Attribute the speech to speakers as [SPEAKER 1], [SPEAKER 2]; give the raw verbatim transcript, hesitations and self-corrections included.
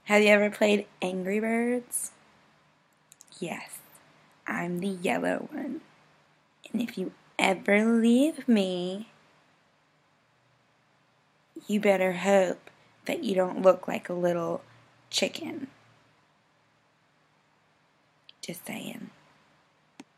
[SPEAKER 1] Have you ever played Angry Birds? Yes, I'm the yellow one. And if you ever leave me, you better hope that you don't look like a little chicken. Just saying.